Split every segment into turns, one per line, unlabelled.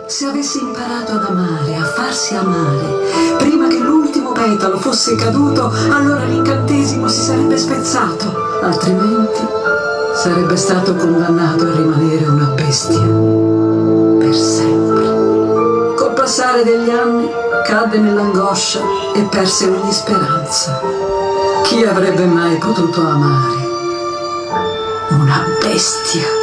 Se avessi imparato ad amare, a farsi amare, prima che l'ultimo petalo fosse caduto, allora l'incantesimo si sarebbe spezzato, altrimenti sarebbe stato condannato a rimanere una bestia per sempre. Col passare degli anni cadde nell'angoscia e perse ogni speranza. Chi avrebbe mai potuto amare una bestia?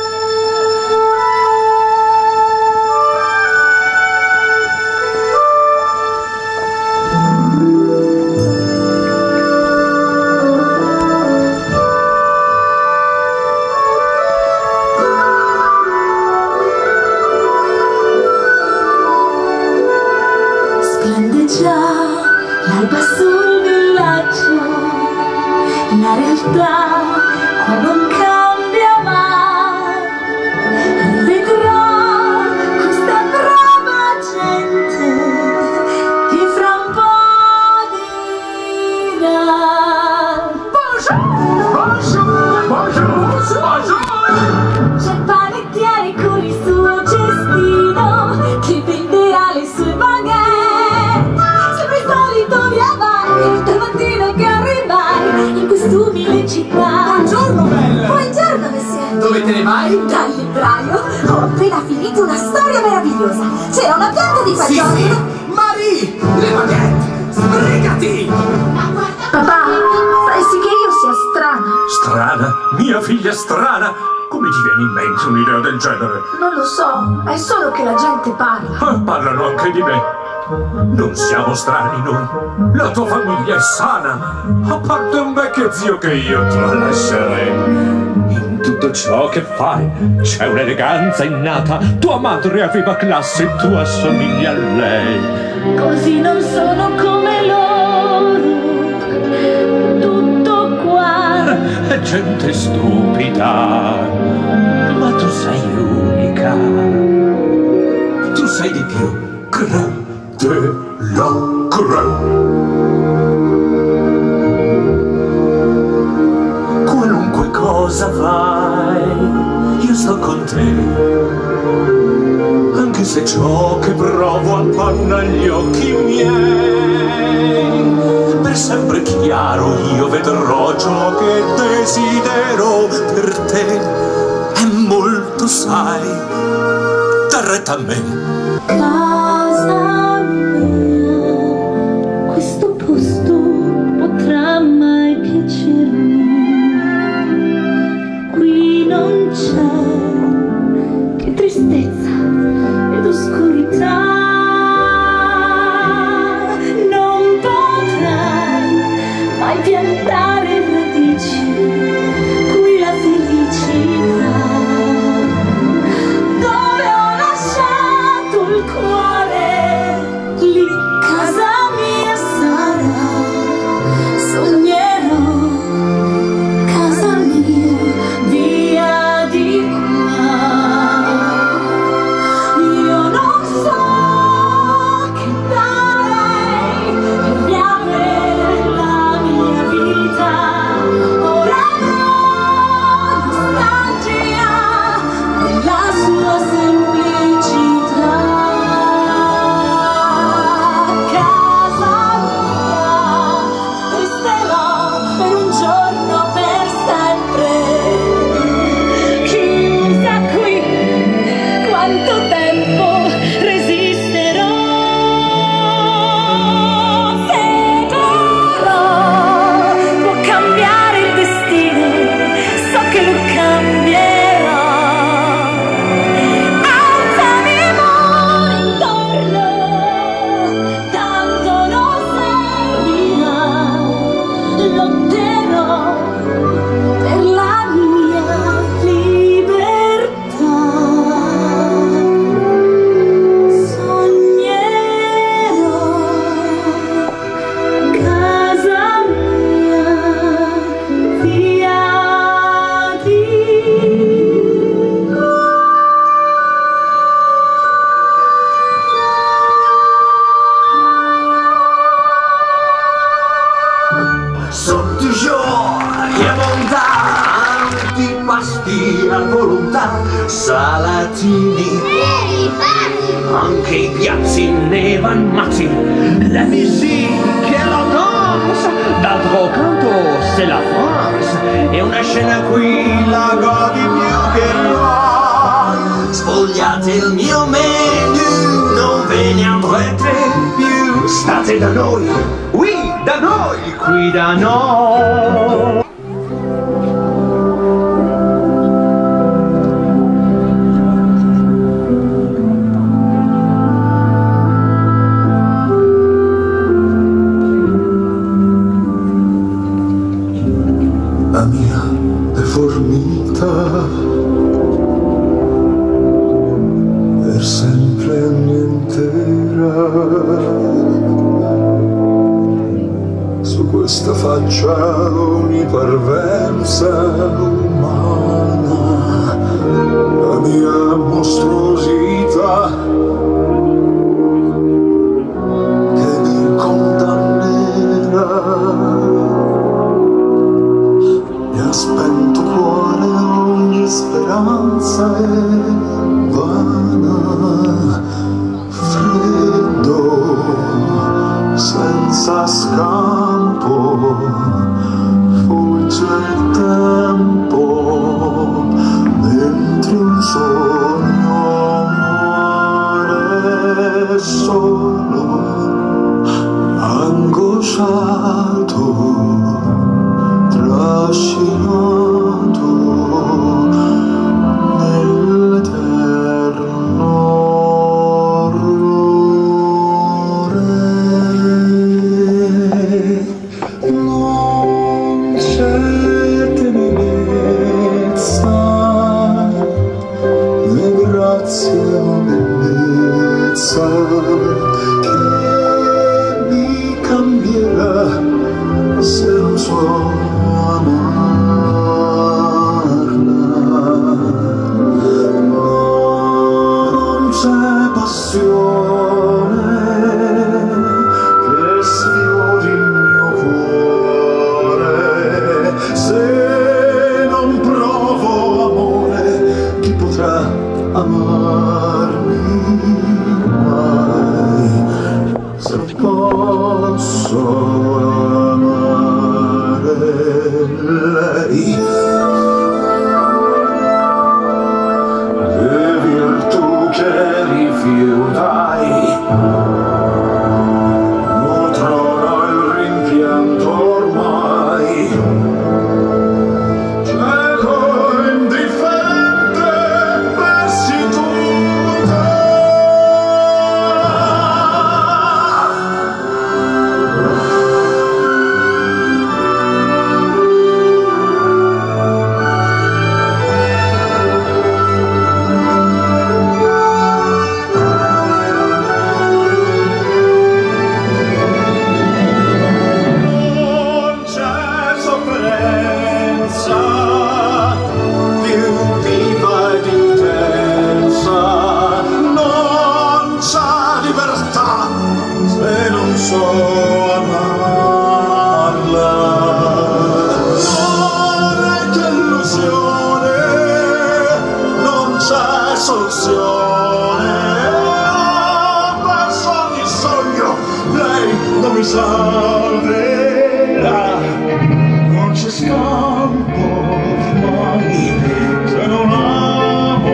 Splende già l'alba sul villaggio, la realtà qua non cambia mai. Rivedrò questa brava gente che fra un po' dirà Bonjour, bonjour, bonjour. C'è il panettiere con il suo cestino che venderà le sue baguette. Stamattina che arrivai in quest'umile città.
Buongiorno bella!
Buongiorno messie!
Dove te ne vai?
Dal libraio ho appena finito una storia meravigliosa. C'era una pianta di fagioli.
Sì. Marie! Le baguette! Sbrigati!
Papà, fai sì che io sia strana.
Strana? Mia figlia strana? Come ti viene in mente un'idea del genere?
Non lo so, è solo che la gente parla.
Parlano anche di me. Non siamo strani noi. La tua famiglia è sana. A parte un vecchio zio che io tralascerei. In tutto ciò che fai c'è un'eleganza innata. Tua madre aveva classe e tu assomigli a lei.
Così non sono come loro. Tutto qua.
È gente stupida. Ma tu sei unica. Tu sei di più. Te la credo. Qualunque cosa fai, io sto con te. Anche se ciò che provo appanna gli occhi miei, per sempre chiaro io vedrò ciò che desidero per te. È molto, sai, darretta a me.
Casa mia, questo posto potrà mai piacermi. Qui non c'è che tristezza ed oscurità. Non potrai mai piantare radici. Qui la felicità. Dove ho lasciato il cuore
piatti a volontà, salatini, anche i piazzi ne van mazzi. La musique e la danse, d'altro canto c'est la France, e una scena qui la godi più che noi. Sfogliate il mio menu, non ve ne andrete più, state da noi, oui, da noi, qui da noi.
La mia deformità per sempre annienterà su questa faccia ogni parvenza umana, la mia mostruosità che mi condannerà. Spento cuore, ogni speranza è vana, freddo, senza scampo, fugge il tempo, mentre un sogno muore solo, angosciato, trascinato nell'eterno orrore. Non c'è tenerezza né grazia o bellezza che mi cambierà se non so che sfiori il mio cuore. Se non provo amore, chi potrà amarmi mai? Se posso amare lei, che virtù che rifiutai, nutrono il rimpianto ormai, cieco e indifferente persi tutta. Non mi salverà, non c'è scampo mai se non amo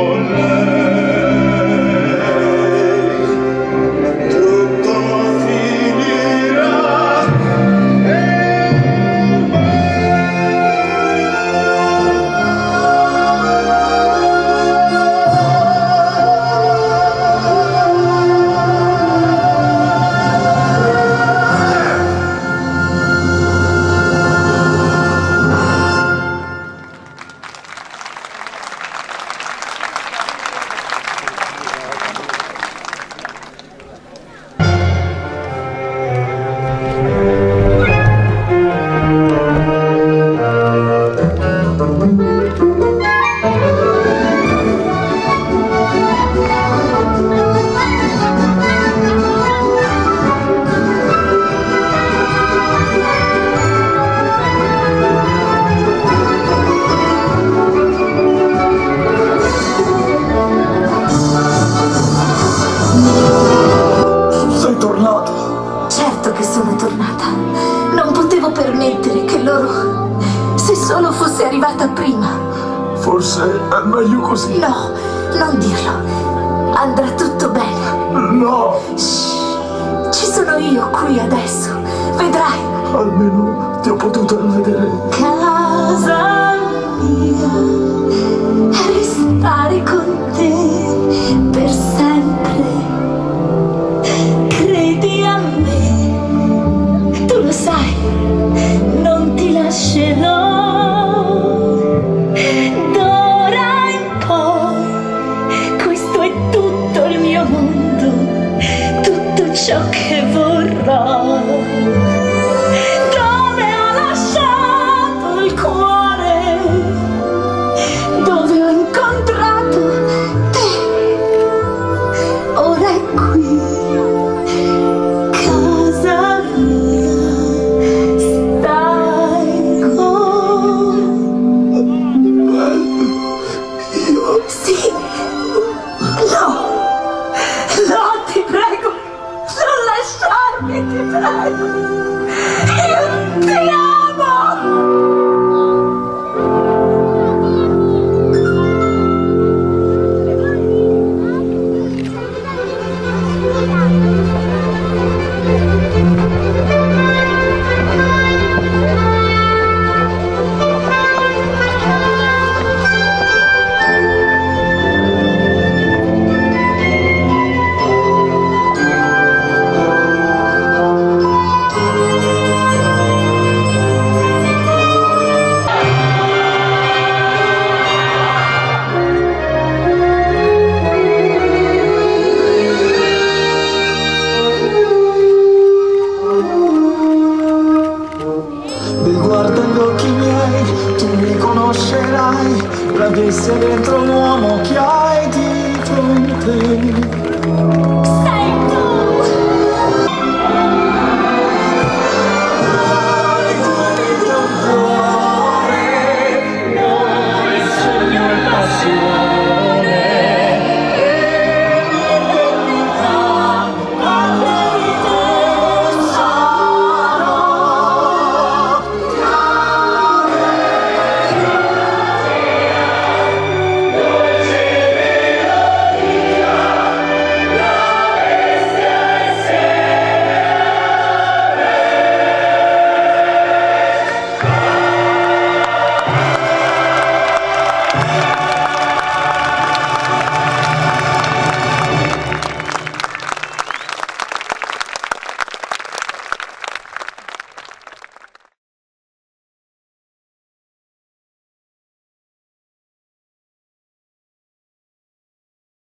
lei. Tutto finirà per me.
non fossi arrivata prima.
Forse è meglio così.
No, non dirlo. Andrà tutto bene.
No!
Shh, ci sono io qui adesso. Vedrai.
Almeno ti ho potuto vedere.
Casa mia, restare con te per sempre. Credi a me, tu lo sai, non ti lascerò. D'ora in poi, questo è tutto il mio mondo, tutto ciò che vorrò. Dove ho incontrato te, ora è qui, casa mia, stai con
Io?
Sì, no, no, ti prego, non lasciarmi, ti prego, io ti amo.
Guarda gli occhi miei, tu mi conoscerai, bravissima dentro l'uomo che hai di fronte.
Sei